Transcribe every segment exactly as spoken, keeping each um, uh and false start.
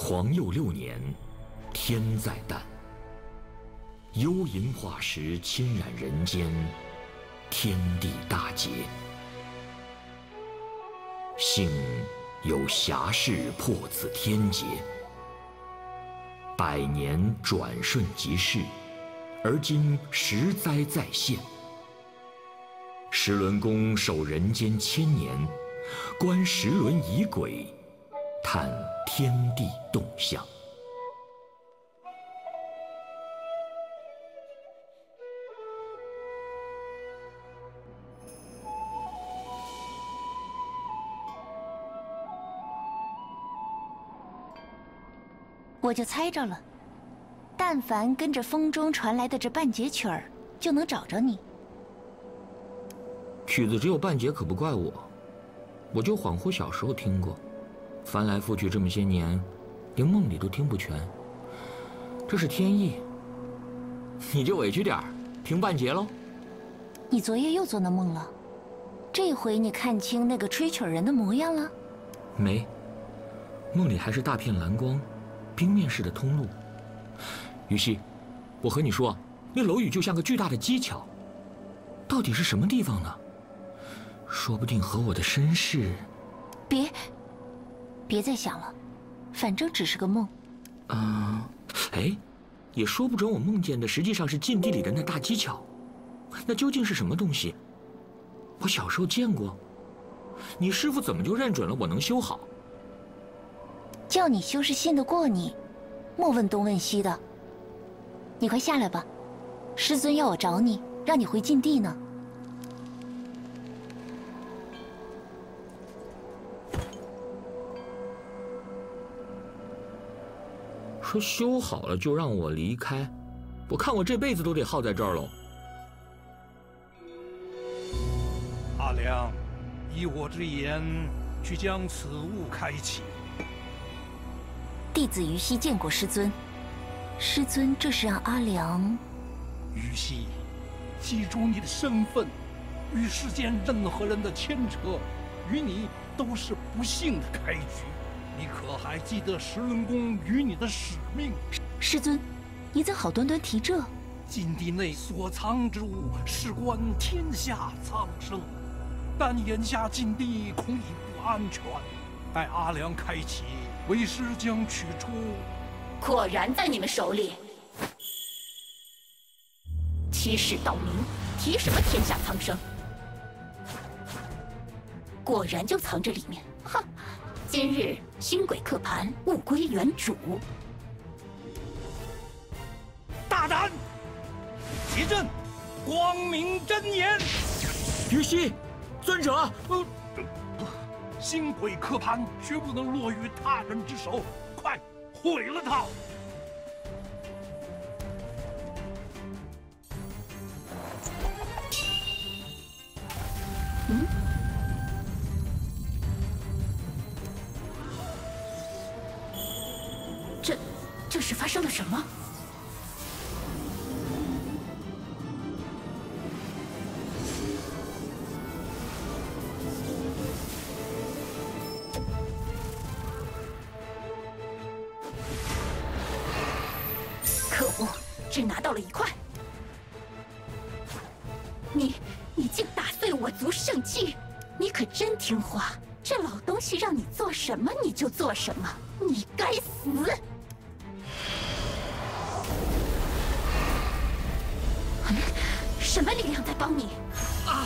皇佑六年，天在旦，幽银化石侵染人间，天地大劫。幸有侠士破此天劫，百年转瞬即逝，而今时灾再现。石轮宫守人间千年，观石轮仪轨，探天地动向。 我就猜着了，但凡跟着风中传来的这半截曲儿，就能找着你。 曲子只有半截，可不怪我，我就恍惚小时候听过，翻来覆去这么些年，连梦里都听不全。这是天意，你就委屈点儿，听半截喽。 你昨夜又做那梦了？这回你看清那个吹曲人的模样了？ 没，梦里还是大片蓝光，冰面式的通路。于西，我和你说，那楼宇就像个巨大的机桥，到底是什么地方呢？说不定和我的身世…… 别，别再想了，反正只是个梦。 啊、呃，哎，也说不准我梦见的实际上是禁地里的那大机桥，那究竟是什么东西？我小时候见过，你师傅怎么就认准了我能修好？ 叫你修是信得过你，莫问东问西的。你快下来吧，师尊要我找你，让你回禁地呢。 说修好了就让我离开，我看我这辈子都得耗在这儿喽。 阿良，依我之言，去将此物开启。 弟子于西见过师尊，师尊这是让阿良…… 于西，记住你的身份，与世间任何人的牵扯，与你都是不幸的开局。你可还记得石轮宫与你的使命？ 师尊，你怎好端端提这？ 禁地内所藏之物，事关天下苍生，但眼下禁地恐已不安全。待阿良开启，为师将取出。 果然在你们手里。欺世盗名，提什么天下苍生？果然就藏这里面。哼！今日星轨刻盘，物归原主。 大胆！提阵，光明真言。 于西，尊者， 呃，星轨刻盘绝不能落于他人之手，快毁了它！ 嗯。这，这是发生了什么？可恶，只拿到了一块。你，你竟打碎我族圣器！你可真听话，这老东西让你做什么你就做什么，你该死！什么力量在帮你？啊！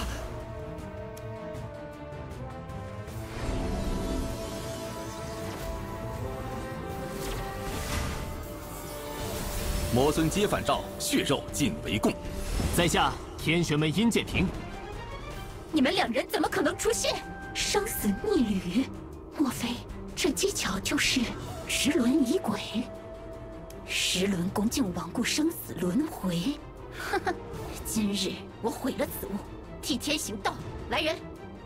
魔尊接反诏，血肉尽为供。 在下天玄门殷建平。 你们两人怎么可能出现？生死逆旅，莫非这技巧就是石轮仪轨？石轮宫竟罔顾生死轮回，哈哈！今日我毁了此物，替天行道。来人！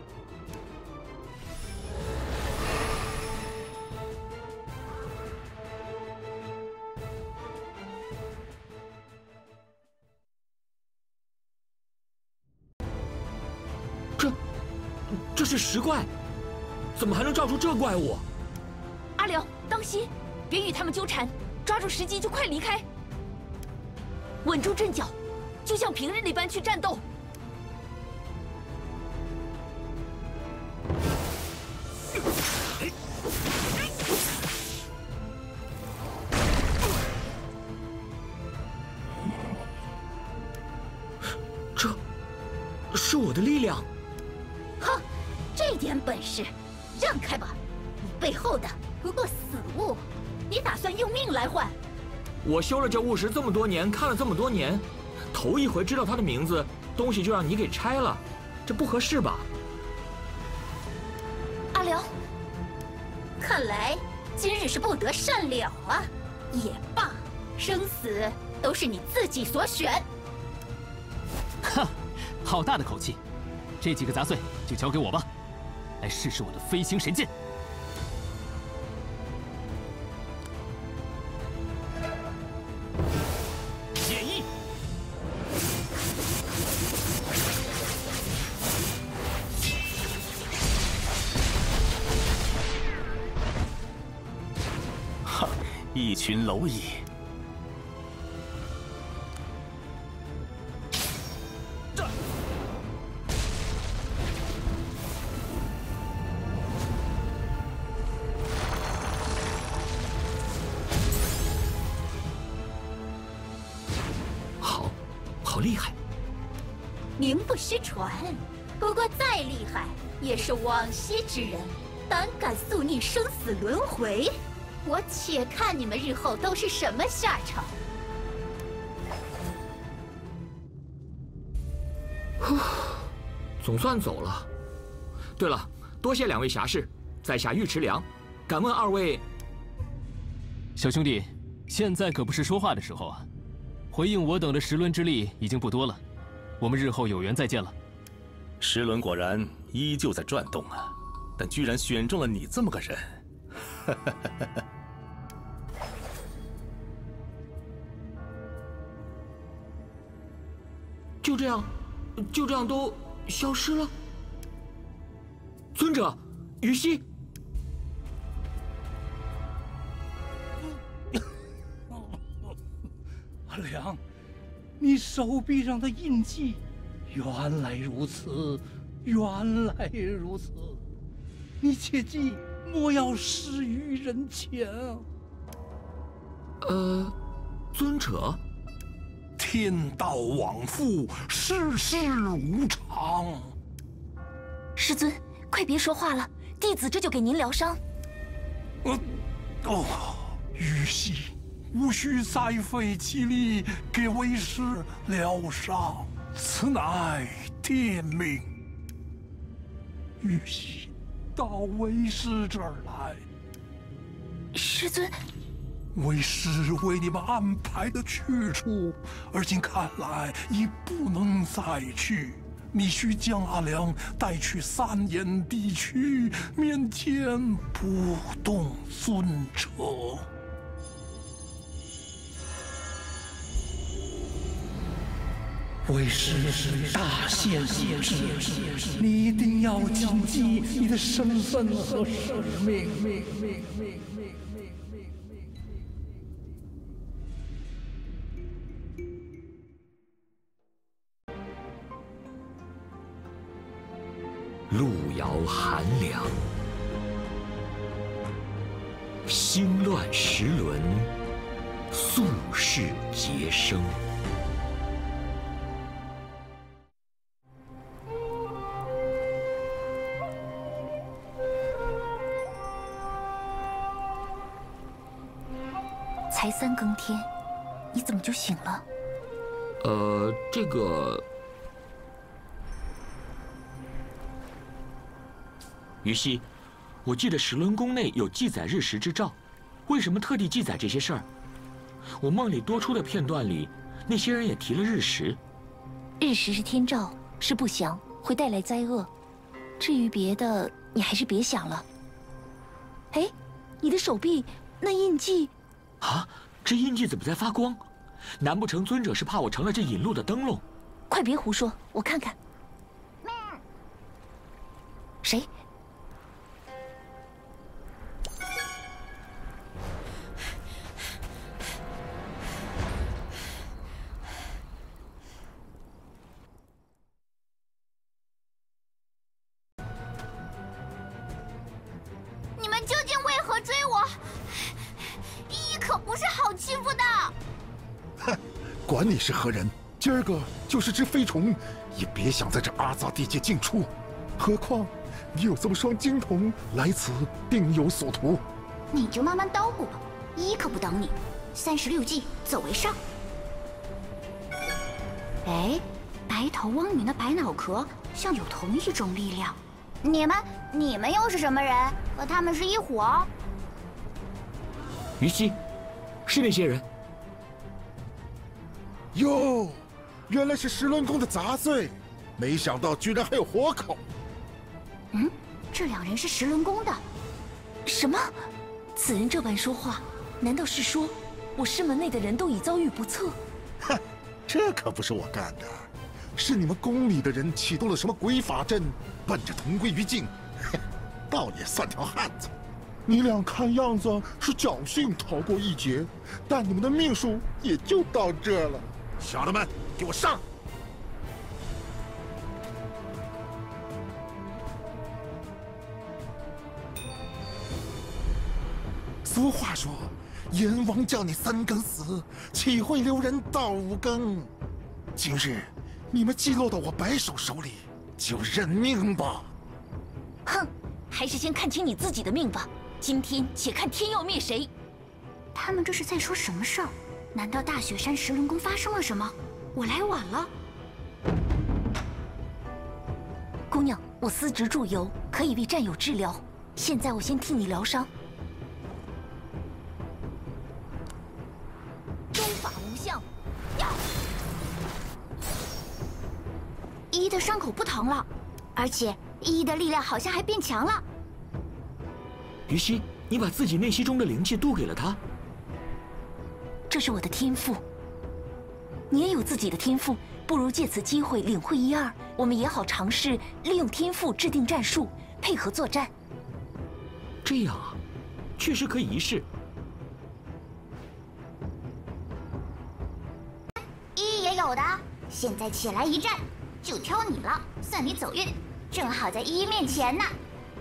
这，这是石怪，怎么还能照出这怪物？ 阿良，当心！ 别与他们纠缠，抓住时机就快离开，稳住阵脚，就像平日那般去战斗。 这，是我的力量。 哼，这点本事，让开吧！你背后的不过死物，你打算用命来换？ 我修了这巫石这么多年，看了这么多年，头一回知道他的名字，东西就让你给拆了，这不合适吧？ 阿辽，看来今日是不得善了啊！也罢，生死都是你自己所选。 哈，好大的口气！这几个杂碎就交给我吧，来试试我的飞行神剑。剑意， 哈，一群蝼蚁。 厉害， 名不虚传。不过再厉害，也是往昔之人，胆敢宿逆生死轮回，我且看你们日后都是什么下场。 总算走了。对了，多谢两位侠士，在下尉迟良，敢问二位。 小兄弟，现在可不是说话的时候啊。 回应我等的十轮之力已经不多了，我们日后有缘再见了。 十轮果然依旧在转动啊，但居然选中了你这么个人， 就这样，就这样都消失了。尊者，于西。 阿良，你手臂上的印记，原来如此，原来如此。你切记，莫要失于人前啊！ 呃，尊者， 天道往复，世事无常。 师尊，快别说话了，弟子这就给您疗伤。 呃，哦，于西。 无需再费气力给为师疗伤，此乃天命。玉玺到为师这儿来， 师尊， 为师为你们安排的去处，而今看来已不能再去。你需将阿良带去三眼地区，面见不动尊者。 为师大限已至，你一定要谨记你的身份和使命。 路遥寒凉，心乱时轮，宿世劫生。 才三更天，你怎么就醒了？ 呃，这个，于西，我记得石轮宫内有记载日食之兆，为什么特地记载这些事儿？我梦里多出的片段里，那些人也提了日食。 日食是天兆，是不祥，会带来灾厄。至于别的，你还是别想了。哎，你的手臂那印记。 啊，这印记怎么在发光？难不成尊者是怕我成了这引路的灯笼？ 快别胡说，我看看。谁？ 依依可不是好欺负的。 哼，管你是何人，今儿个就是只飞虫，也别想在这阿扎地界进出。何况你有这么双金瞳，来此定有所图。 你就慢慢叨咕吧，依依可不等你。三十六计，走为上。哎，白头翁与那白脑壳像有同一种力量。你们，你们又是什么人？和他们是一伙？ 于西，是那些人。 哟，原来是石轮宫的杂碎，没想到居然还有活口。 嗯，这两人是石轮宫的。 什么？此人这般说话，难道是说我师门内的人都已遭遇不测？ 哼，这可不是我干的，是你们宫里的人启动了什么鬼法阵，奔着同归于尽。倒也算条汉子。你俩看样子是侥幸逃过一劫，但你们的命数也就到这了。小的们，给我上！俗话说，阎王叫你三更死，岂会留人到五更？今日你们既落到我白手手里，就认命吧。 哼，还是先看清你自己的命吧。今天且看天要灭谁！ 他们这是在说什么事儿？难道大雪山石轮宫发生了什么？我来晚了。 姑娘，我司职祝由，可以为战友治疗。现在我先替你疗伤。功法无相，呀！ 依依的伤口不疼了，而且依依的力量好像还变强了。 于西，你把自己内息中的灵气渡给了他。 这是我的天赋。你也有自己的天赋，不如借此机会领会一二，我们也好尝试利用天赋制定战术，配合作战。 这样啊，确实可以一试。 依依也有的，现在起来一战，就挑你了，算你走运，正好在依依面前呢。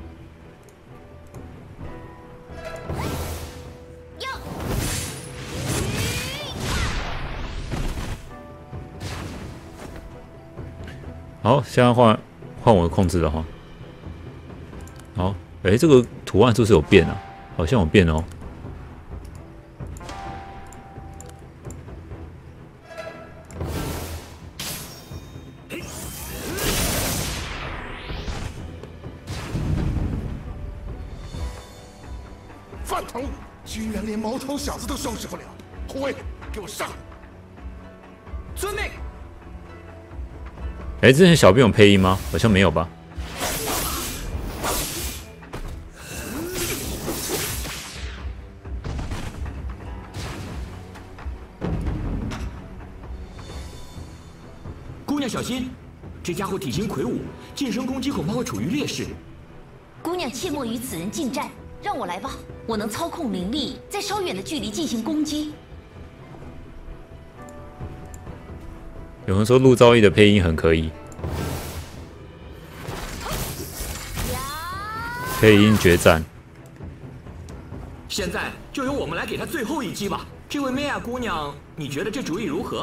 哟！ 好，现在换换我控制了哈。好，哎，这个图案是不是有变啊？好像有变哦。 饭头，居然连毛头小子都收拾不了！护卫，给我上！ 遵命。 哎，之前小兵有配音吗？好像没有吧。 姑娘小心，这家伙体型魁梧，近身攻击恐怕会处于劣势。 姑娘切莫与此人近战，让我来吧，我能操控灵力，在稍远的距离进行攻击。 有人说陆兆义的配音很可以，配音决战。 现在就由我们来给他最后一击吧。这位梅亚姑娘，你觉得这主意如何？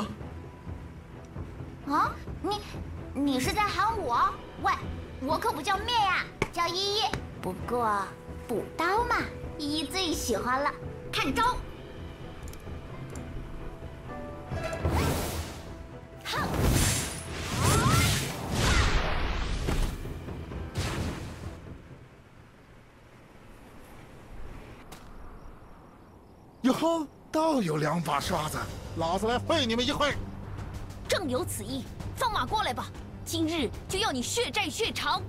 啊，你你是在喊我？喂，我可不叫灭呀，叫依依。不过补刀嘛，依依最喜欢了。看招！哼！ 哟呵，倒有两把刷子，老子来会你们一会。 正有此意，放马过来吧！今日就要你血债血偿！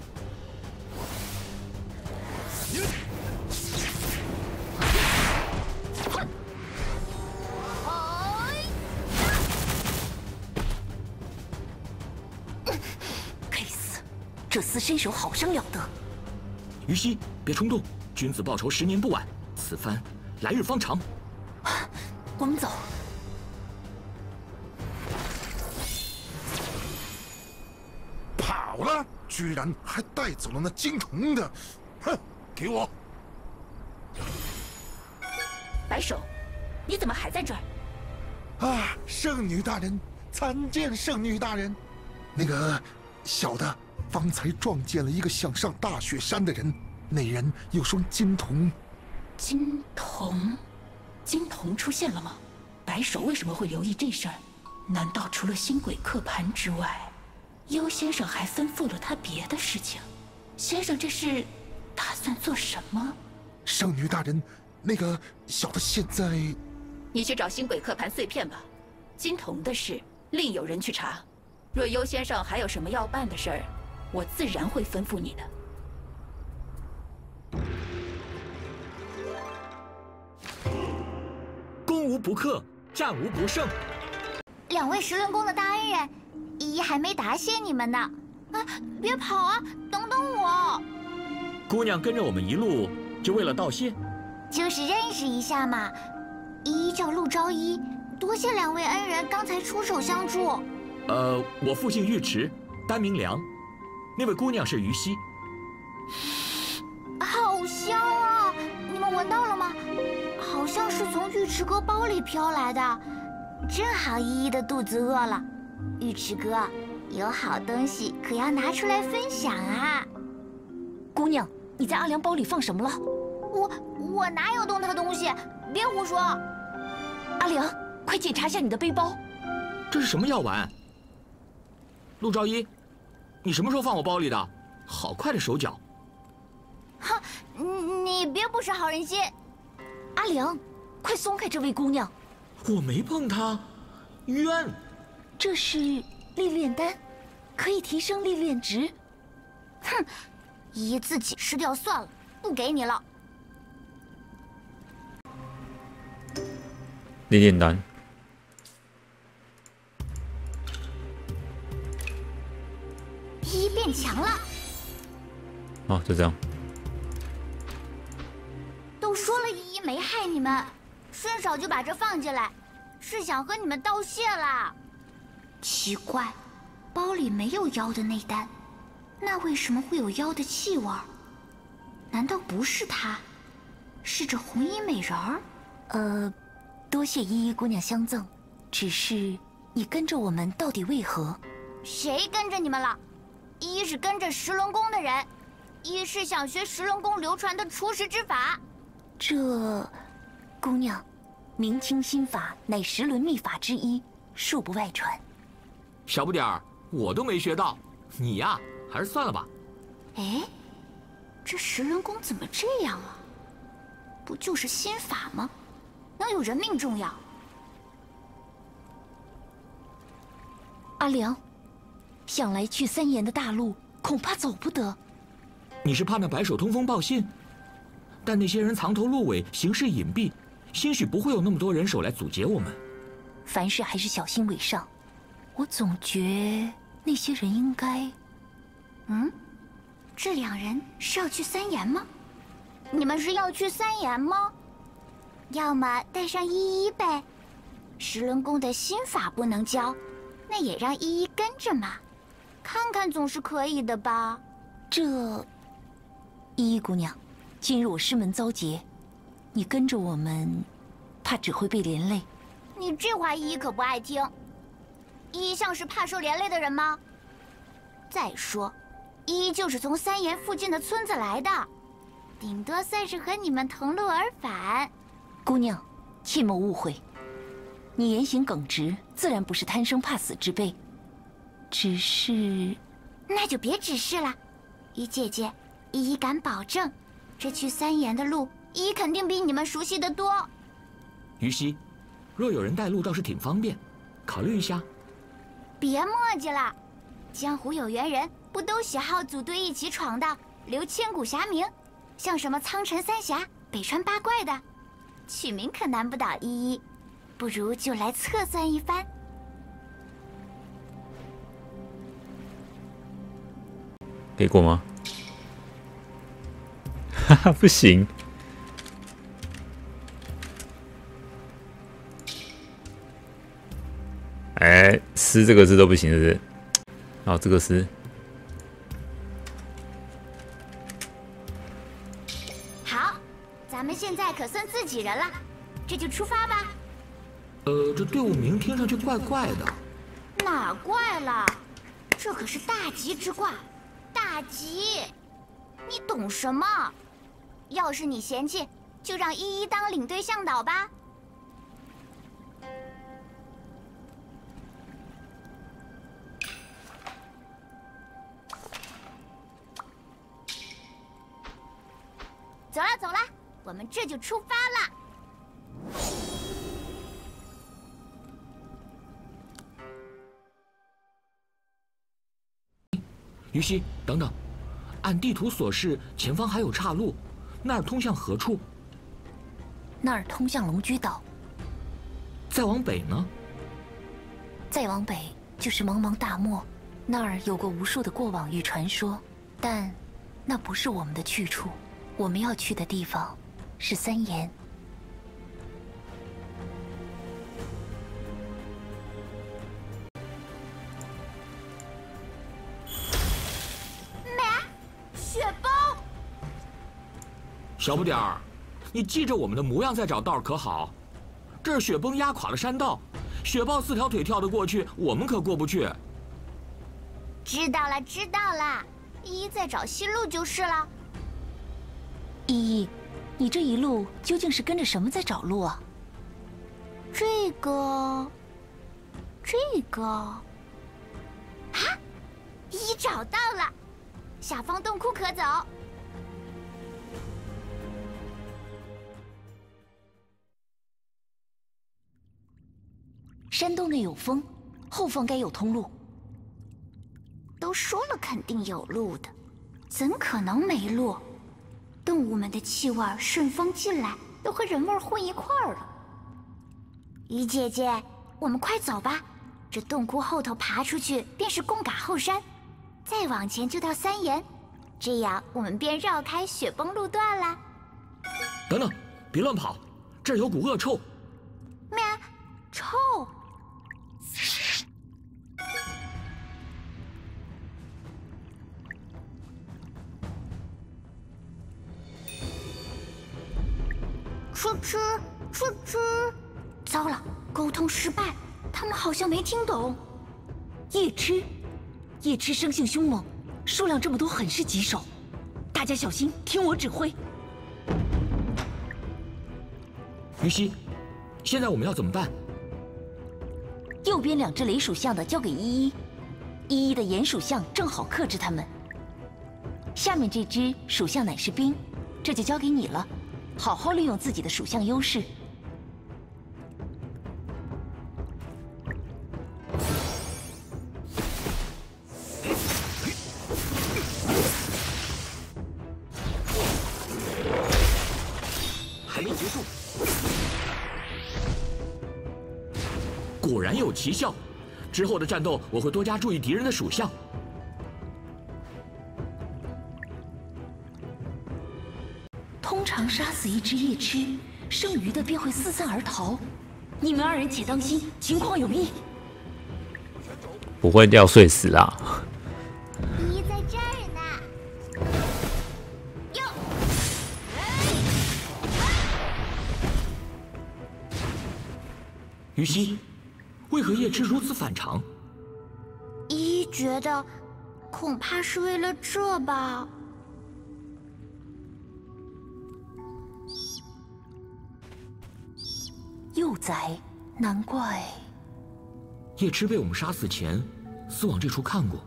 该死，这厮身手好生了得！ 于西，别冲动，君子报仇，十年不晚。此番来日方长。 我们走。 跑了，居然还带走了那金童的，哼！给我！ 白首，你怎么还在这儿？ 啊，圣女大人，参见圣女大人。那个小的方才撞见了一个想上大雪山的人，那人有双金童。 金童，金童出现了吗？白首为什么会留意这事儿？难道除了星轨刻盘之外，幽先生还吩咐了他别的事情？先生这是打算做什么？ 圣女大人，那个小的现在…… 你去找星轨刻盘碎片吧。金童的事，另有人去查。若幽先生还有什么要办的事儿，我自然会吩咐你的。 攻无不克，战无不胜。 两位石轮宫的大恩人，依依还没答谢你们呢。啊，别跑啊，等等我。 姑娘跟着我们一路，就为了道谢？ 就是认识一下嘛。依依叫陆昭一，多谢两位恩人刚才出手相助。 呃，我父姓尉迟，单名良。那位姑娘是于西。 好香啊！你们闻到了吗？好像是从尉迟哥包里飘来的。正好依依的肚子饿了。尉迟哥，有好东西可要拿出来分享啊！ 姑娘，你在阿良包里放什么了？ 我我哪有动他的东西？别胡说！ 阿良，快检查一下你的背包。 这是什么药丸？陆昭一，你什么时候放我包里的？好快的手脚！ 哼，你别不识好人心！ 阿良，快松开这位姑娘！ 我没碰她，冤！ 这是历练丹，可以提升历练值。 哼，依依自己吃掉算了，不给你了。 历练丹。 依依变强了。 好，就这样。 都说了依依没害你们，顺手就把这放进来，是想和你们道谢啦。奇怪，包里没有妖的内丹，那为什么会有妖的气味？难道不是她，是这红衣美人儿？ 呃，多谢依依姑娘相赠，只是你跟着我们到底为何？ 谁跟着你们了？依依是跟着石轮宫的人，依依是想学石轮宫流传的除石之法。 这，姑娘，明清心法乃十轮秘法之一，恕不外传。 小不点儿，我都没学到，你呀，还是算了吧。 哎，这石轮宫怎么这样啊？不就是心法吗？能有人命重要？ 阿良，想来去三岩的大路，恐怕走不得。 你是怕那白手通风报信？但那些人藏头露尾，行事隐蔽，兴许不会有那么多人手来阻截我们。 凡事还是小心为上。我总觉那些人应该…… 嗯，这两人是要去三岩吗？你们是要去三岩吗？要么带上依依呗。石轮宫的心法不能教，那也让依依跟着嘛，看看总是可以的吧？ 这，依依姑娘，今日我师门遭劫，你跟着我们，怕只会被连累。 你这话依依可不爱听。依依像是怕受连累的人吗？再说，依依就是从三岩附近的村子来的，顶多算是和你们同路而返。 姑娘，切莫误会，你言行耿直，自然不是贪生怕死之辈，只是…… 那就别指示了，依姐姐，依依敢保证，这去三岩的路，依依肯定比你们熟悉得多。 于西，若有人带路，倒是挺方便，考虑一下。 别墨迹了，江湖有缘人不都喜好组队一起闯荡，留千古侠名？像什么苍尘三侠、北川八怪的，取名可难不倒依依。不如就来测算一番。 可以过吗？哈哈，不行。哎，诗这个字都不行，是不是？好，这个诗。 好，咱们现在可算自己人了。 这就出发吧。 呃，这队伍名听上去怪怪的。 哪怪了？这可是大吉之卦，大吉，你懂什么？要是你嫌弃，就让依依当领队向导吧。走了走了，我们这就出发了。 于西，等等，按地图所示，前方还有岔路，那儿通向何处？ 那儿通向龙居岛。 再往北呢？ 再往北就是茫茫大漠，那儿有过无数的过往与传说，但那不是我们的去处。我们要去的地方是三岩。 雪崩！ 小不点儿，你记着我们的模样再找道可好？这是雪崩压垮了山道，雪豹四条腿跳得过去，我们可过不去。 知道了，知道了，依依在找新路就是了。 依依，你这一路究竟是跟着什么在找路啊？ 这个，这个，啊！依依找到了。下方洞窟可走。 山洞内有风，后方该有通路。 都说了肯定有路的，怎可能没路？动物们的气味顺风进来，都和人味混一块儿了。于姐姐，我们快走吧，这洞窟后头爬出去便是贡嘎后山。再往前就到三岩，这样我们便绕开雪崩路段了。 等等，别乱跑，这儿有股恶臭。 咩？臭？吃吃吃吃！糟了，沟通失败，他们好像没听懂。 夜痴。夜痴生性凶猛，数量这么多，很是棘手。大家小心，听我指挥。 于西，现在我们要怎么办？ 右边两只雷属相的交给依依，依依的炎属相正好克制他们。下面这只属相乃是冰，这就交给你了，好好利用自己的属相优势。 果然有奇效，之后的战斗我会多加注意敌人的属相。 通常杀死一只夜痴，剩余的便会四散而逃。你们二人且当心，情况有异。 不会掉碎死啦。 依依在这儿呢。哟！ 于西，为何夜痴如此反常？ 依依觉得，恐怕是为了这吧。 幼崽，难怪。 夜痴被我们杀死前，司往这处看过，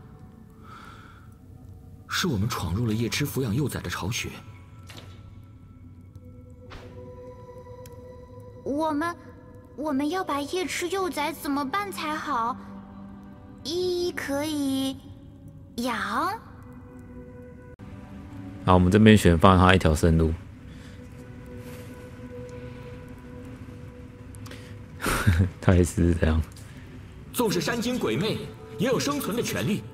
是我们闯入了夜痴抚养幼崽的巢穴。 我们。我们要把夜痴幼崽怎么办才好？依依可以养。 好，我们这边选放他一条生路。他也是这样。 纵使山精鬼魅，也有生存的权利。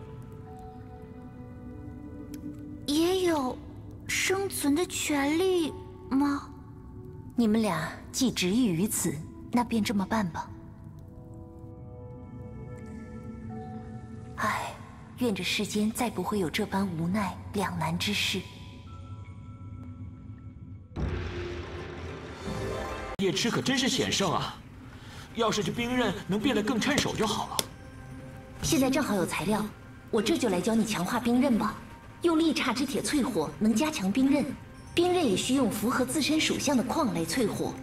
也有生存的权利吗？ 你们俩既执意于此。那便这么办吧。唉，愿这世间再不会有这般无奈两难之事。 夜痴可真是险胜啊！要是这兵刃能变得更趁手就好了。 现在正好有材料，我这就来教你强化兵刃吧。用力差之铁淬火能加强兵刃，兵刃也需用符合自身属相的矿来淬火。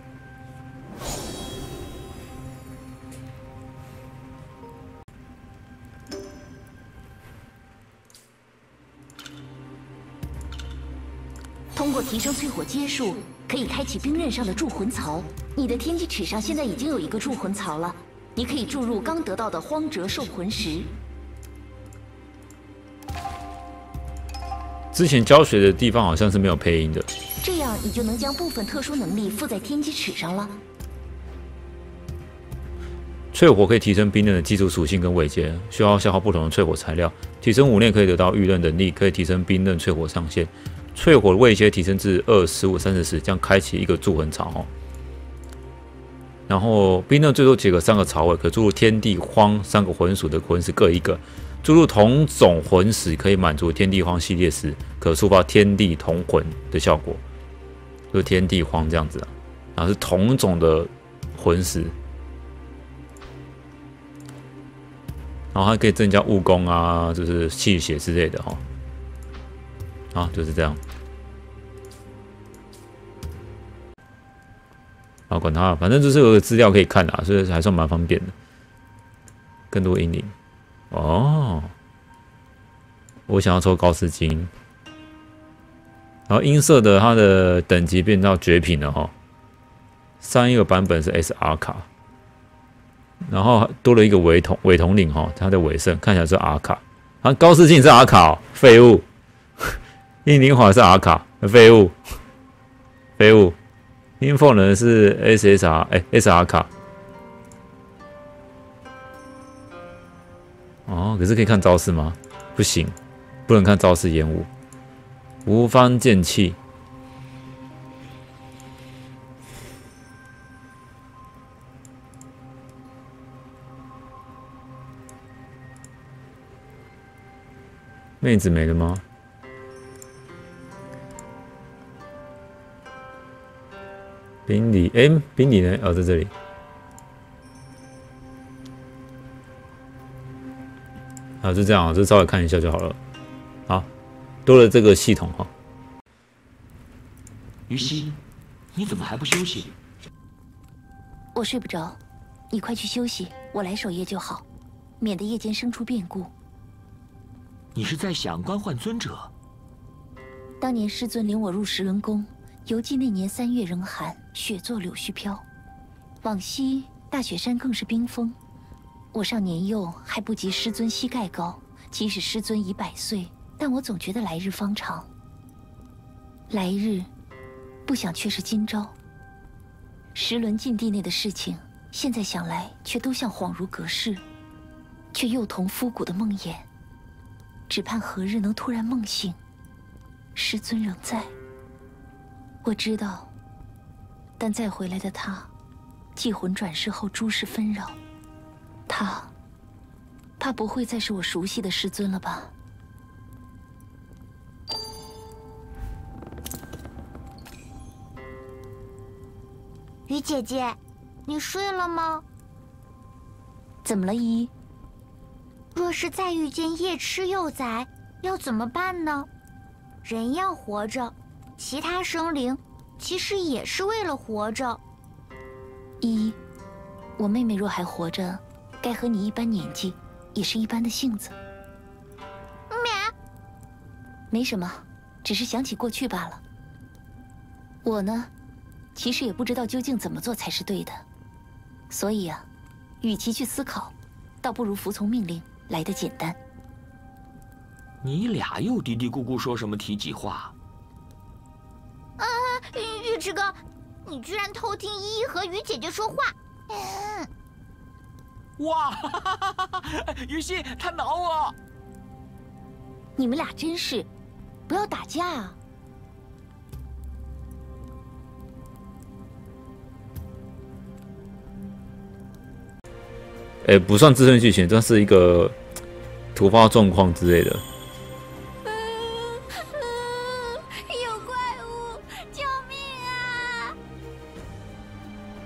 通过提升淬火阶数，可以开启兵刃上的铸魂槽。你的天机尺上现在已经有一个铸魂槽了，你可以注入刚得到的荒折兽魂石。 之前教学的地方好像是没有配音的， 这样你就能将部分特殊能力附在天机尺上了。 淬火可以提升兵刃的基础属性跟位阶，需要消耗不同的淬火材料。提升五内可以得到御刃能力，可以提升兵刃淬火上限。淬火的位阶提升至二、十五、三十时，将开启一个铸魂槽哦。然后兵刃最多结合三个槽位，可注入天地荒三个魂属的魂石各一个。注入同种魂石可以满足天地荒系列时，可触发天地同魂的效果，就是天地荒这样子啊。然后是同种的魂石，然后还可以增加物攻啊，就是气血之类的哈、哦。啊，就是这样。啊，管它，反正就是有个资料可以看啊，所以还算蛮方便的。更多英灵。哦，我想要抽高斯金，然后音色的它的等级变到绝品了哈、哦，上一个版本是 S R 卡，然后多了一个伪统伪统领哈，它的尾声看起来是 R 卡，啊高斯金是 R 卡、哦，废物，英灵华是 R 卡，废物，废物，音凤人是 S S R 哎 S R 卡。哦，可是可以看招式吗？不行，不能看招式延误。无方剑气，妹子没了吗？宾礼，哎，宾礼呢？哦，在这里。啊，就这样，就稍微看一下就好了。好，多了这个系统哈。 于西，你怎么还不休息？ 我睡不着，你快去休息，我来守夜就好，免得夜间生出变故。 你是在想官宦尊者？ 当年师尊领我入石轮宫，犹记那年三月仍寒，雪作柳絮飘。往昔大雪山更是冰封。我尚年幼，还不及师尊膝盖高。即使师尊已百岁，但我总觉得来日方长。来日，不想却是今朝。石轮禁地内的事情，现在想来却都像恍如隔世，却又同复古的梦魇。只盼何日能突然梦醒，师尊仍在。我知道，但再回来的他，祭魂转世后诸事纷扰。他，怕不会再是我熟悉的师尊了吧？ 雨姐姐，你睡了吗？ 怎么了，依依？ 若是再遇见夜痴幼崽，要怎么办呢？人要活着，其他生灵其实也是为了活着。 依依，我妹妹若还活着，该和你一般年纪，也是一般的性子。 咩？ 没什么，只是想起过去罢了。我呢，其实也不知道究竟怎么做才是对的，所以啊，与其去思考，倒不如服从命令来得简单。 你俩又嘀嘀咕咕说什么体己话？ 啊，尉迟哥，你居然偷听依依和雨姐姐说话！嗯。 哇，于西他挠我！ 你们俩真是，不要打架啊！ 哎，不算自身剧情，这是一个突发状况之类的。 嗯嗯，有怪物，救命啊！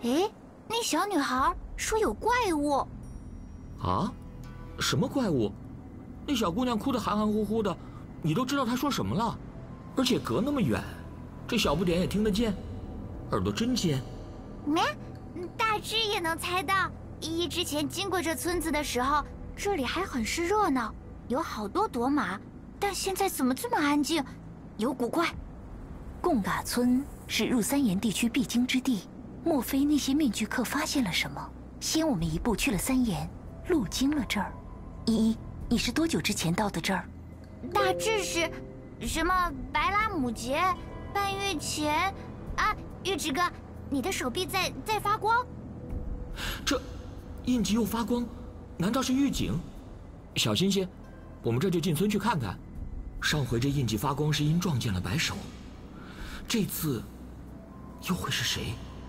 哎，那小女孩说有怪物。 啊？什么怪物？那小姑娘哭得含含糊糊的，你都知道她说什么了？而且隔那么远，这小不点也听得见，耳朵真尖。 没，大致也能猜到。依依之前经过这村子的时候，这里还很是热闹，有好多朵马，但现在怎么这么安静？有古怪。 贡嘎村是入三岩地区必经之地，莫非那些面具客发现了什么，先我们一步去了三岩，路经了这儿？依依，你是多久之前到的这儿？ 大致是，什么白拉姆节，半月前。啊，玉指哥，你的手臂在在发光。 这印记又发光，难道是预警？小心些，我们这就进村去看看。上回这印记发光是因撞见了白手，这次又会是谁？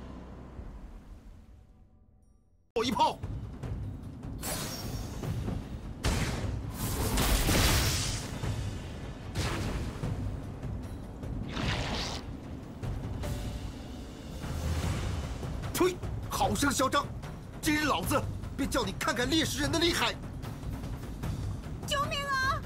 我一炮。呸！好生嚣张！今日老子便叫你看看猎食人的厉害！ 救命啊！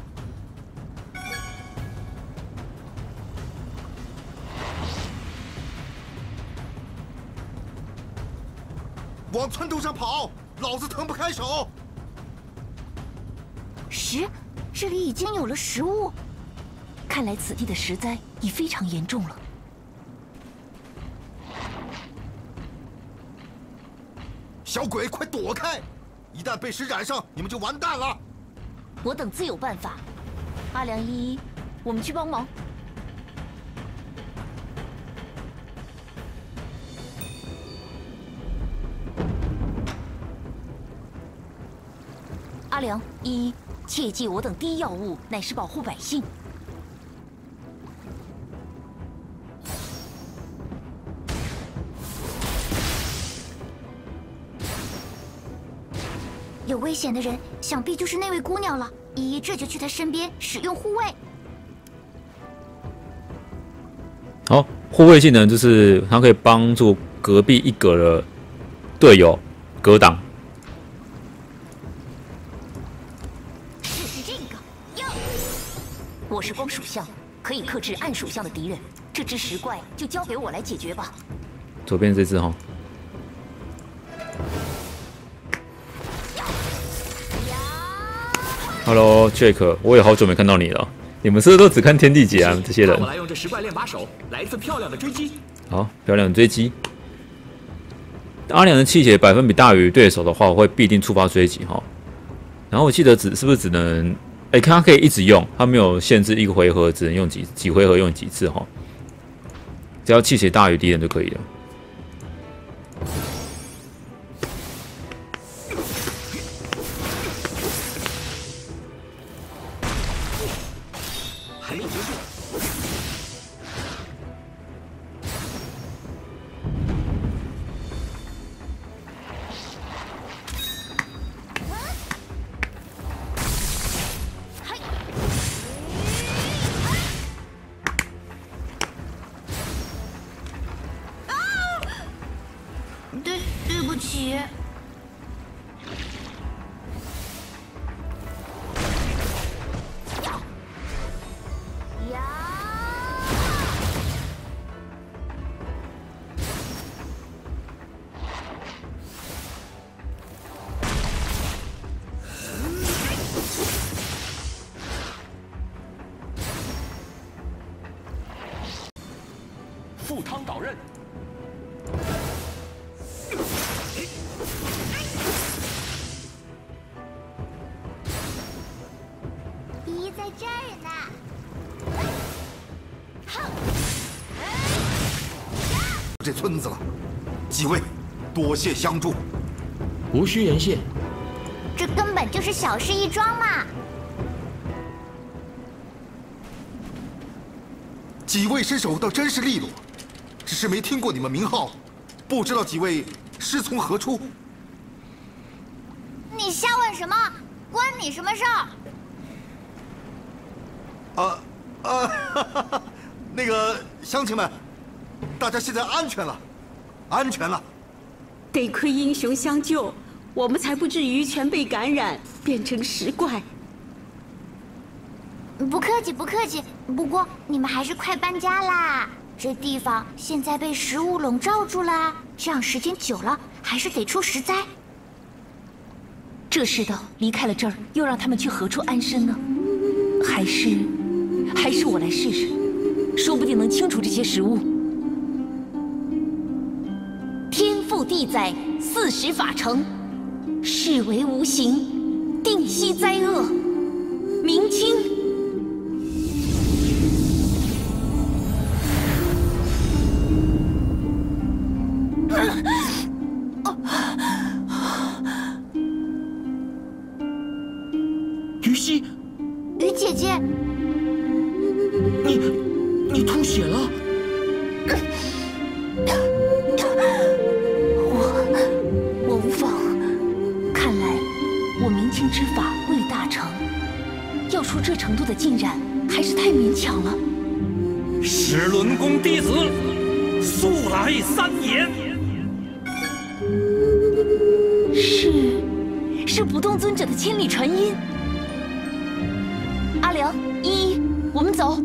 往村头上跑，老子腾不开手！ 食，这里已经有了食物， 看来此地的食灾已非常严重了。 小鬼，快躲开！一旦被食染上，你们就完蛋了。 我等自有办法。阿良、依依，我们去帮忙。阿良、依依，切记，我等第一要务乃是保护百姓。 有危险的人，想必就是那位姑娘了。依依这就去她身边使用护卫。 好，护卫技能就是它可以帮助隔壁一格的队友格挡。 试试这个，哟！ 我是光属相，可以克制暗属相的敌人。这只石怪就交给我来解决吧。 左边这只哈。Hello Jack， 我也好久没看到你了。你们是不是都只看天地劫啊？这些人。 我来用这石怪练把手，来一次漂亮的追击。 好，漂亮的追击。阿良的气血百分比大于对手的话，我会必定触发追击哈。然后我记得只是不是只能，哎，看它可以一直用，它没有限制一个回合只能用几几回合用几次哈。只要气血大于敌人就可以了。 还没结束。 对，对不起。 赴汤蹈刃。 依依在这儿呢。 这村子了，几位，多谢相助。 无需言谢。 这根本就是小事一桩嘛。 几位身手倒真是利落，只是没听过你们名号，不知道几位师从何处。 你瞎问什么？关你什么事儿？ 啊啊，哈哈哈那个乡亲们，大家现在安全了，安全了。 得亏英雄相救，我们才不至于全被感染，变成石怪。 不客气，不客气。不过你们还是快搬家啦，这地方现在被食物笼罩住了，这样时间久了还是得出石灾。 这世道离开了这儿，又让他们去何处安身呢？还是，还是我来试试，说不定能清除这些食物。天赋地载，四时法成，视为无形，定息灾厄，明清。 于西， 于姐姐， 你你吐血了。 我我无妨，看来我明清之法未大成，要出这程度的浸染，还是太勉强了。 石轮宫弟子，速来三言。 是是不动尊者的千里传音。阿良、依依，我们走。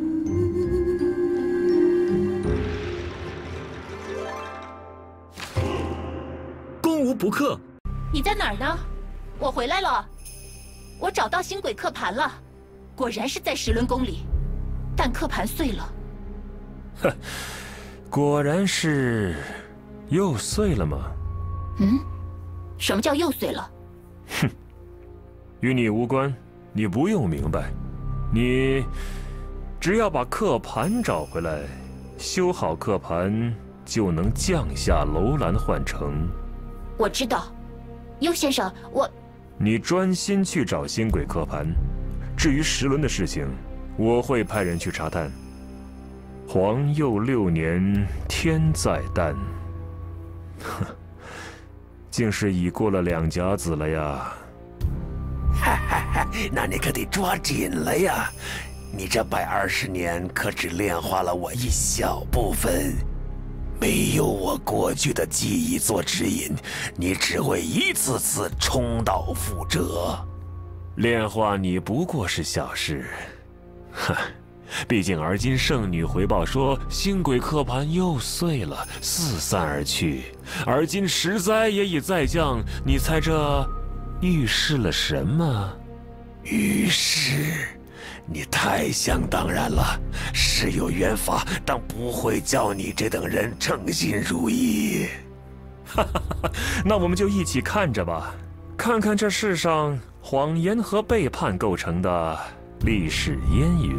攻无不克。 你在哪儿呢？我回来了，我找到星轨刻盘了，果然是在石轮宫里，但刻盘碎了。 哼，果然是又碎了吗？ 嗯，什么叫又碎了？ 哼，与你无关，你不用明白。你只要把刻盘找回来，修好刻盘，就能降下楼兰幻城。 我知道，幽先生，我…… 你专心去找星轨刻盘，至于石轮的事情，我会派人去查探。皇佑六年，天在旦，哼，竟是已过了两甲子了呀！ 哈哈哈，那你可得抓紧了呀！你这百二十年可只炼化了我一小部分，没有我过去的记忆做指引，你只会一次次重蹈覆辙。 炼化你不过是小事，哼。毕竟而今圣女回报说星轨刻盘又碎了，四散而去。而今石灾也已再降，你猜这预示了什么？ 预示？你太想当然了。是有缘法，但不会叫你这等人称心如意。 哈哈哈！那我们就一起看着吧，看看这世上谎言和背叛构成的历史烟云。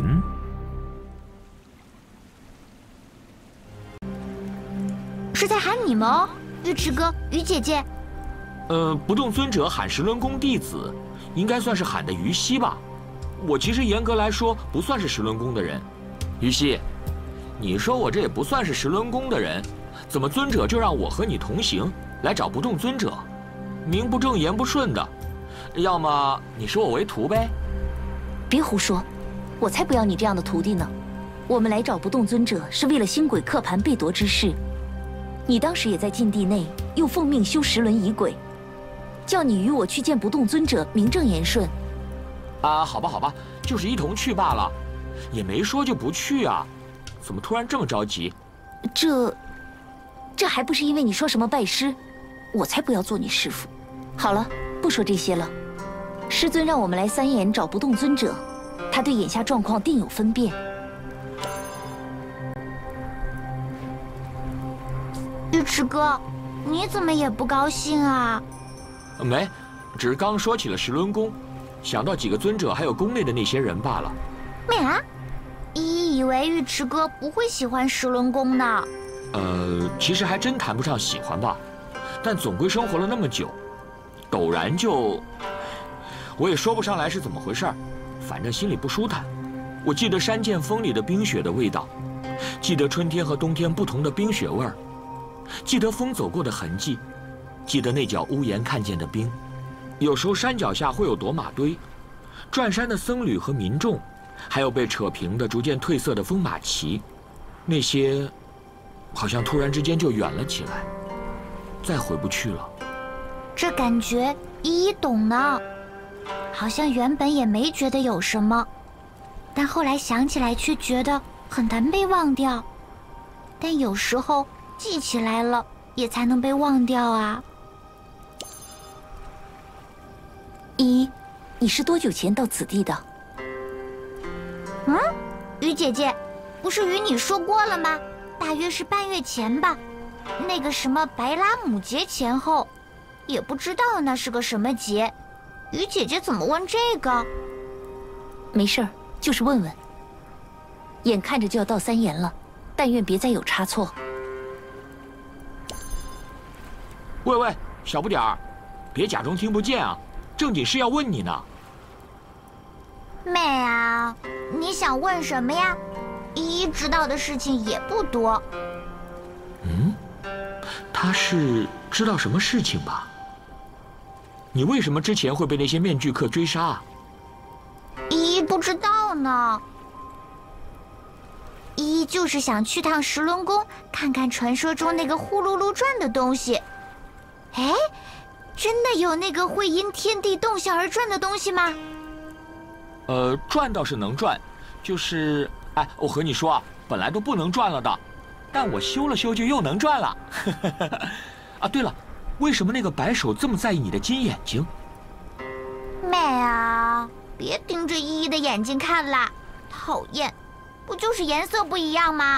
是在喊你们哦，尉迟哥、于姐姐。 呃，不动尊者喊石轮宫弟子，应该算是喊的于西吧。我其实严格来说不算是石轮宫的人。于西，你说我这也不算是石轮宫的人，怎么尊者就让我和你同行来找不动尊者？名不正言不顺的，要么你收我为徒呗。 别胡说，我才不要你这样的徒弟呢。我们来找不动尊者是为了星轨刻盘被夺之事。你当时也在禁地内，又奉命修石轮仪轨，叫你与我去见不动尊者，名正言顺。 啊，好吧，好吧，就是一同去罢了，也没说就不去啊，怎么突然这么着急？ 这，这还不是因为你说什么拜师，我才不要做你师傅。好了，不说这些了。师尊让我们来三眼找不动尊者，他对眼下状况定有分辨。 尉迟哥，你怎么也不高兴啊？ 没，只是刚说起了石轮宫，想到几个尊者还有宫内的那些人罢了。 没啊，依依以为尉迟哥不会喜欢石轮宫呢。 呃，其实还真谈不上喜欢吧，但总归生活了那么久，陡然就……我也说不上来是怎么回事儿，反正心里不舒坦。我记得山涧风里的冰雪的味道，记得春天和冬天不同的冰雪味儿。记得风走过的痕迹，记得那角屋檐看见的冰。有时候山脚下会有躲马堆，转山的僧侣和民众，还有被扯平的、逐渐褪色的风马旗，那些好像突然之间就远了起来。 再回不去了。 这感觉依依懂呢，好像原本也没觉得有什么，但后来想起来却觉得很难被忘掉。但有时候记起来了，也才能被忘掉啊。 依依，你是多久前到此地的？ 嗯，雨姐姐，不是与你说过了吗？大约是半月前吧，那个什么白拉姆节前后，也不知道那是个什么节。雨姐姐怎么问这个？ 没事儿，就是问问。眼看着就要到三言了，但愿别再有差错。 喂喂，小不点儿，别假装听不见啊！正经事要问你呢。 妹啊，你想问什么呀？依依知道的事情也不多。 嗯，他是知道什么事情吧？你为什么之前会被那些面具客追杀啊？ 依依不知道呢。依依就是想去趟石轮宫，看看传说中那个呼噜噜转的东西。哎，真的有那个会因天地动向而转的东西吗？ 呃，转倒是能转，就是，哎，我和你说啊，本来都不能转了的，但我修了修就又能转了。啊，对了，为什么那个白手这么在意你的金眼睛？ 妹啊，别盯着依依的眼睛看啦，讨厌，不就是颜色不一样吗？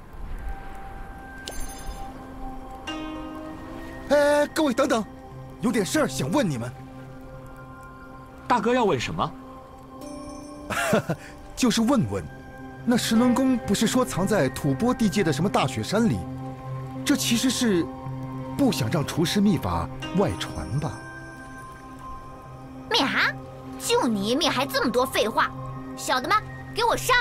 哎，各位等等，有点事儿想问你们。 大哥要问什么？ 就是问问，那石轮宫不是说藏在吐蕃地界的什么大雪山里？这其实是不想让除尸秘法外传吧？ 灭哈，就你一命还这么多废话，小的们给我上！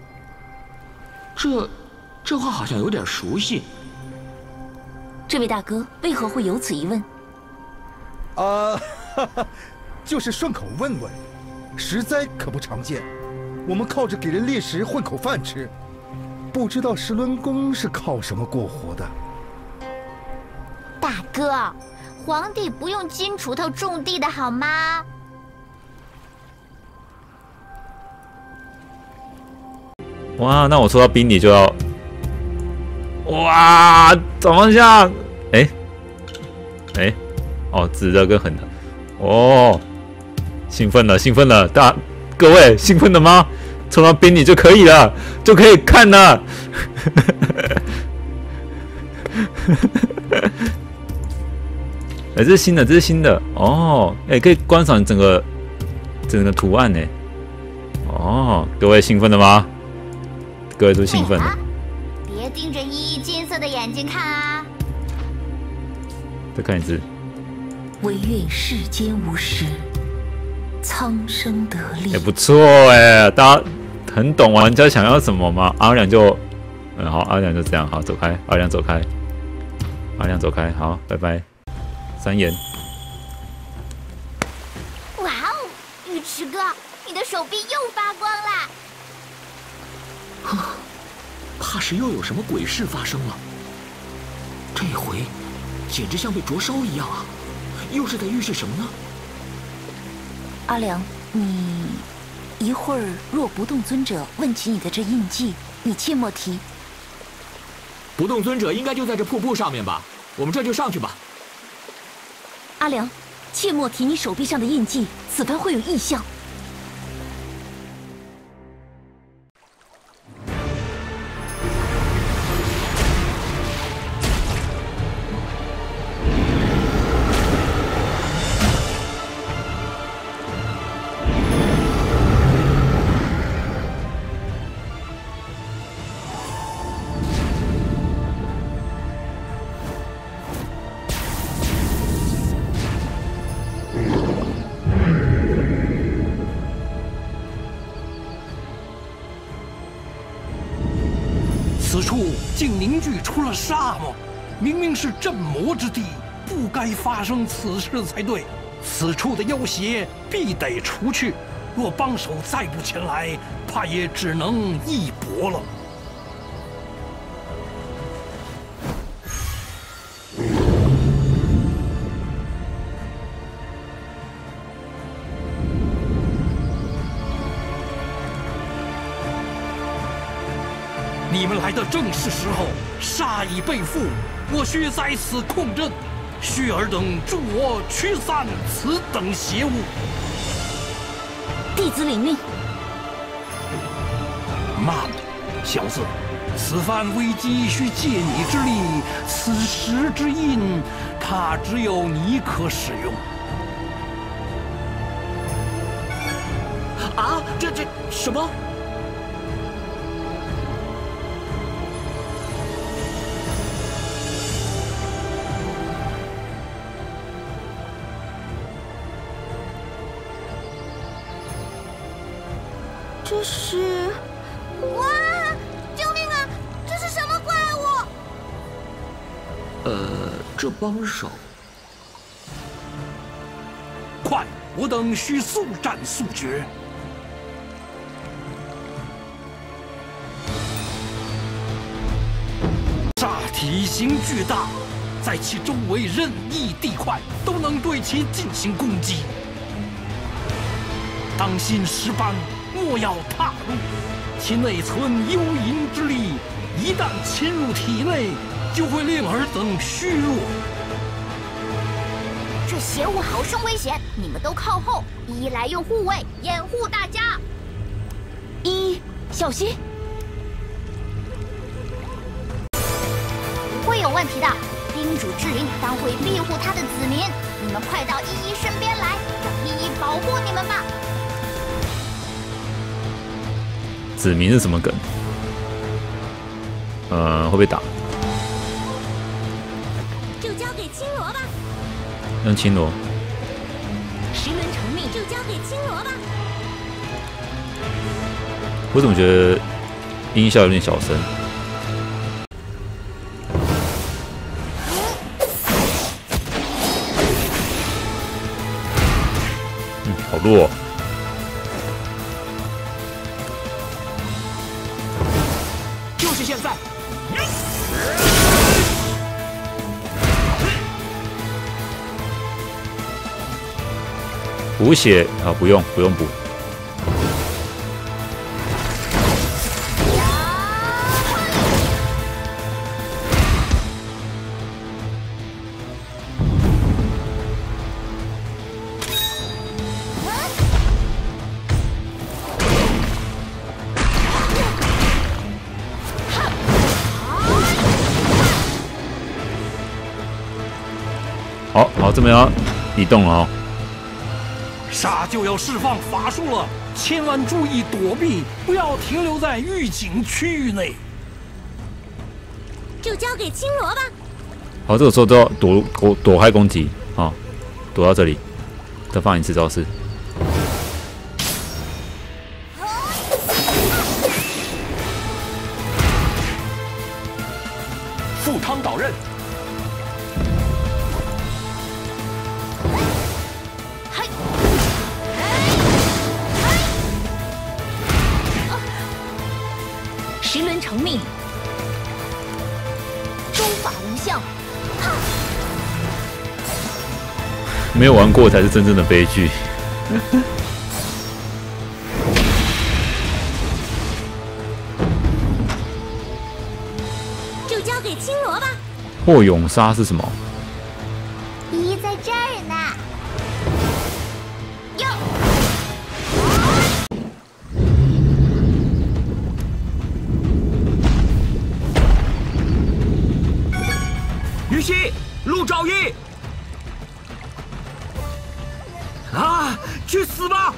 这这话好像有点熟悉。 这位大哥为何会有此一问？ 啊，哈哈，就是顺口问问，实在可不常见。我们靠着给人猎食混口饭吃，不知道石轮宫是靠什么过活的。 大哥，皇帝不用金锄头种地的好吗？ 哇，那我抽到冰里就要，哇，转方向，哎，哎，哦，直的跟横的，哦，兴奋了，兴奋了，大各位兴奋了吗？抽到冰里就可以了，就可以看了。哎，这是新的，这是新的哦，哎，可以观赏整个整个图案呢。哦，各位兴奋了吗？各位都兴奋了。 别盯着依依金色的眼睛看啊！ 再看一次。 唯愿世间无事，苍生得利。 哎，不错哎，大家很懂玩家想要什么吗？阿良就，嗯，好，阿良就这样，好，走开，阿良走开，阿良走开，好，拜拜。三言。 哇哦，尉迟哥，你的手臂又发光了！ 啊，怕是又有什么鬼事发生了。这回简直像被灼烧一样啊！又是在预示什么呢？ 阿良，你一会儿若不动尊者问起你的这印记，你切莫提。 不动尊者应该就在这瀑布上面吧？我们这就上去吧。 阿良，切莫提你手臂上的印记，此番会有异象。 此处竟凝聚出了沙漠，明明是镇魔之地，不该发生此事才对。此处的妖邪必得除去，若帮手再不前来，怕也只能一搏了。 来的正是时候，杀已被缚，我需在此控阵，需尔等助我驱散此等邪物。 弟子领命。 慢，小子，此番危机需借你之力，此时之印，怕只有你可使用。 啊，这这什么？ 这是……哇！救命啊！这是什么怪物？ 呃，这帮手…… 快，我等需速战速决。煞体型巨大，在其周围任意地块都能对其进行攻击。当心石斑，莫要踏入，其内存幽淫之力，一旦侵入体内，就会令尔等虚弱。 这邪物好生危险，你们都靠后，一一来用护卫掩护大家。 一一，小心！ 不会有问题的，宾主至灵当会庇护他的子民，你们快到依依身边来，让依依保护你们吧。 子民是什么梗？呃，会被打。 就交给青罗吧。 让青罗。 十轮成命，就交给青罗吧。 我怎么觉得音效有点小声？嗯，好弱哦。 就是现在！ 补血啊，不用，不用补。好好，这边要移动了哦。 煞就要释放法术了，千万注意躲避，不要停留在预警区域内。 就交给青罗吧。 好，这个时候都要躲躲躲开攻击啊、哦，躲到这里，再放一次招式。 赴汤蹈刃。 十轮成命，周法无相。 没有玩过才是真正的悲剧。 就交给青罗吧。 破永杀是什么？ 依依在这儿呢。哟！ 于西，陆兆义，啊，去死吧！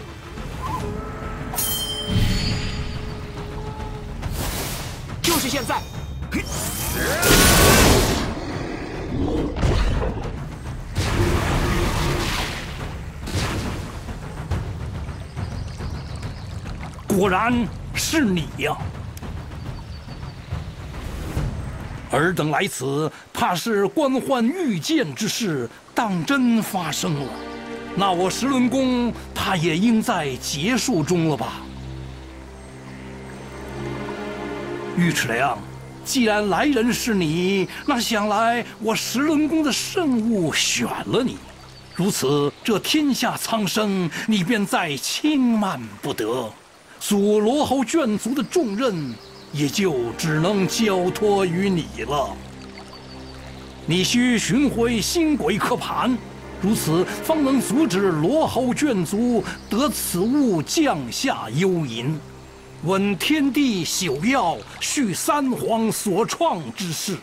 就是现在！ 果然是你呀！尔等来此，怕是官宦御剑之事当真发生了。那我十轮功，怕也应在结束中了吧？尉迟良，既然来人是你，那想来我十轮宫的圣物选了你，如此这天下苍生，你便再轻慢不得。阻罗侯眷族的重任， 也就只能交托于你了。你需寻回星轨刻盘，如此方能阻止罗侯眷族得此物降下幽淫，闻天地朽药，续三皇所创之事。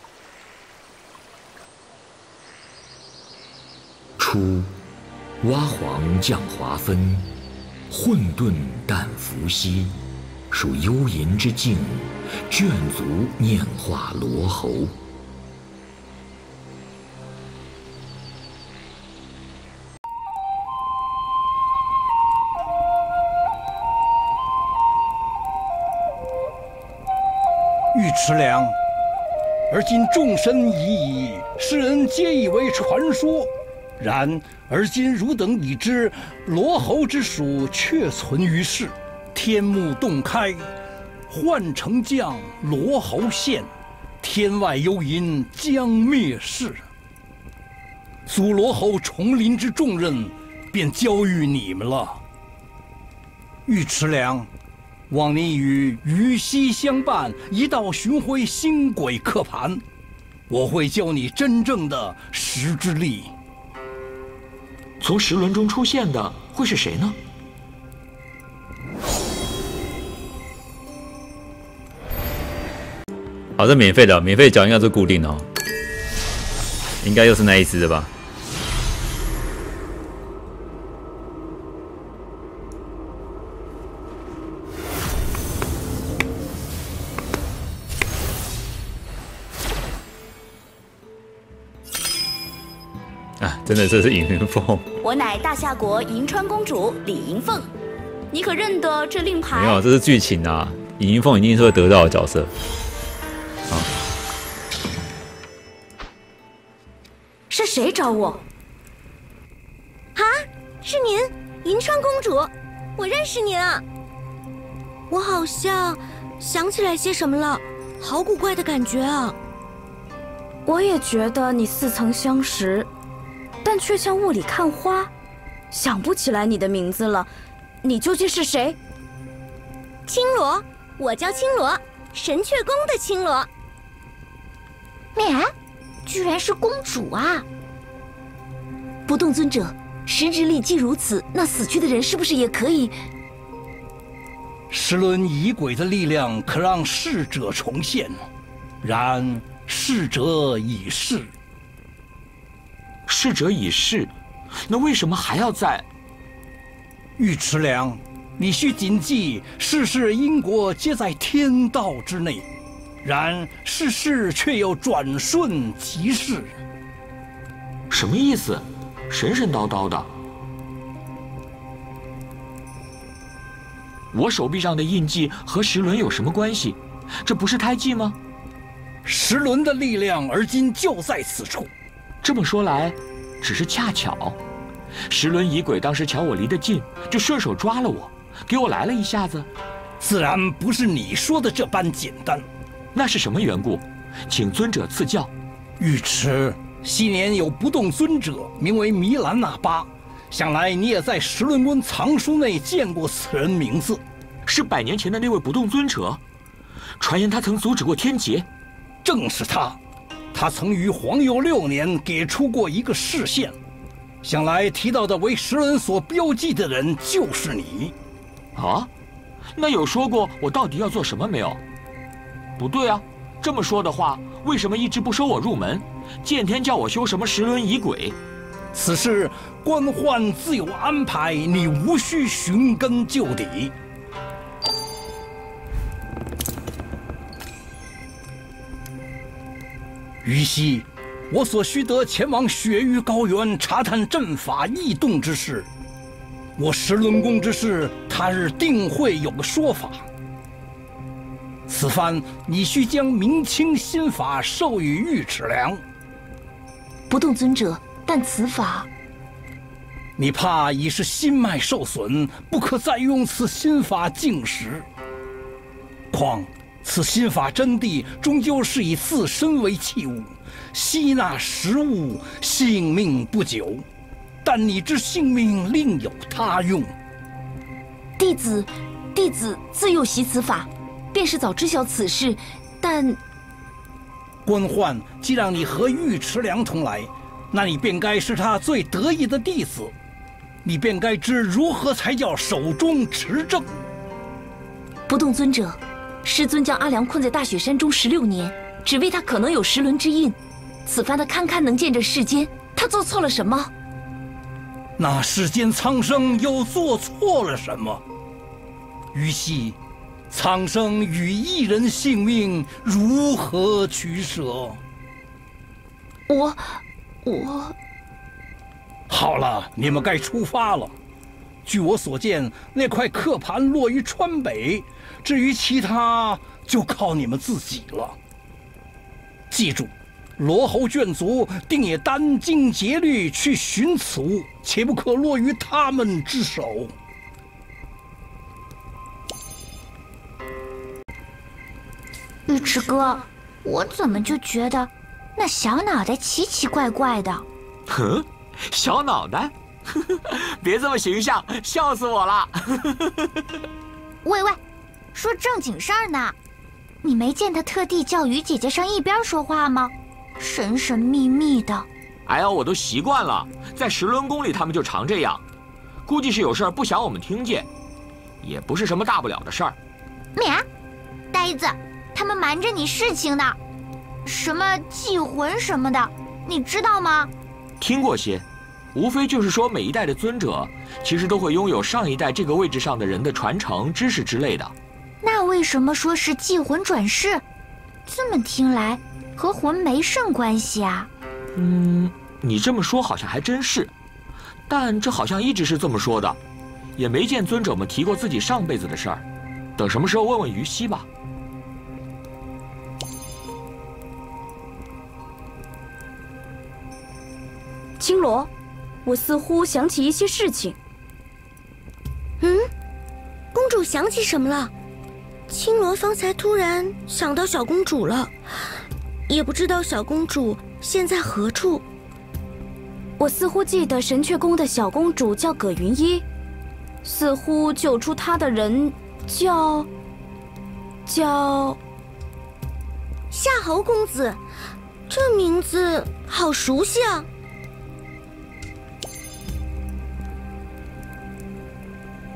初，蛙黄降华分，混沌淡伏羲，属幽淫之境，眷族念化罗侯。 尉迟良，而今众神已矣，世人皆以为传说。然而今汝等已知，罗侯之属确存于世。天幕洞开，幻城降，罗侯现，天外幽淫将灭世。祖罗侯重临之重任，便交于你们了。尉迟良，望你与于西相伴，一道寻回星轨刻盘，我会教你真正的识之力。 从石轮中出现的会是谁呢？ 好，这免费的，免费缴应该是固定的哦，应该又是那一只的吧？啊，真的这是尹云凤。 我乃大夏国银川公主李银凤，你可认得这令牌？ 没有，这是剧情啊。尹云凤一定是会得到的角色。好， 是谁找我？ 啊，是您，银川公主，我认识您啊。我好像想起来些什么了，好古怪的感觉啊。 我也觉得你似曾相识，但却像雾里看花，想不起来你的名字了。你究竟是谁？ 青罗，我叫青罗，神阙宫的青罗。 咩？居然是公主啊！不动尊者，识之力既如此，那死去的人是不是也可以？ 石轮仪轨的力量可让逝者重现，然逝者已逝。 逝者已逝，那为什么还要在？ 尉迟良，你需谨记，世事因果皆在天道之内。然世事却又转瞬即逝， 什么意思？神神叨叨的。我手臂上的印记和石轮有什么关系？这不是胎记吗？ 石轮的力量而今就在此处。 这么说来，只是恰巧。石轮仪轨当时瞧我离得近，就顺手抓了我，给我来了一下子。 自然不是你说的这般简单。 那是什么缘故？请尊者赐教。 尉迟，昔年有不动尊者，名为弥兰那巴，想来你也在石轮宫藏书内见过此人名字。 是百年前的那位不动尊者？传言他曾阻止过天劫。 正是他，他曾于皇佑六年给出过一个示现，想来提到的为石轮所标记的人就是你。 啊？那有说过我到底要做什么没有？不对啊，这么说的话，为什么一直不收我入门？见天叫我修什么石轮仪轨？ 此事官宦自有安排，你无需寻根究底。于西，我所需得前往雪域高原查探阵法异动之事，我石轮宫之事，他日定会有个说法。此番你需将明清心法授予尉迟良。 不动尊者，但此法， 你怕已是心脉受损，不可再用此心法进食。况此心法真谛终究是以自身为器物，吸纳食物，性命不久。但你之性命另有他用。 弟子，弟子自幼习此法。 便是早知晓此事，但官宦既让你和尉迟良同来，那你便该是他最得意的弟子，你便该知如何才叫手中持正。 不动尊者，师尊将阿良困在大雪山中十六年，只为他可能有十轮之印。此番他堪堪能见这世间，他做错了什么？ 那世间苍生又做错了什么？于惜，苍生与一人性命如何取舍？ 我，我…… 好了，你们该出发了。据我所见，那块刻盘落于川北，至于其他，就靠你们自己了。记住，罗侯眷族定也殚精竭虑去寻此物，切不可落于他们之手。 尉迟哥，我怎么就觉得那小脑袋奇奇怪怪的？ 哼，小脑袋？别这么形象，笑死我了！ 喂喂，说正经事儿呢。你没见他特地叫于姐姐上一边说话吗？神神秘秘的。 哎呀，我都习惯了，在十轮宫里他们就常这样，估计是有事儿不想我们听见，也不是什么大不了的事儿。 咩，呆子，他们瞒着你事情呢，什么祭魂什么的，你知道吗？ 听过些，无非就是说每一代的尊者其实都会拥有上一代这个位置上的人的传承知识之类的。 那为什么说是祭魂转世？这么听来和魂没甚关系啊。 嗯，你这么说好像还真是，但这好像一直是这么说的，也没见尊者们提过自己上辈子的事儿。等什么时候问问于西吧。 青罗，我似乎想起一些事情。 嗯，公主想起什么了？青罗方才突然想到小公主了，也不知道小公主现在何处。 我似乎记得神阙宫的小公主叫葛云依，似乎救出她的人叫叫夏侯公子，这名字好熟悉啊。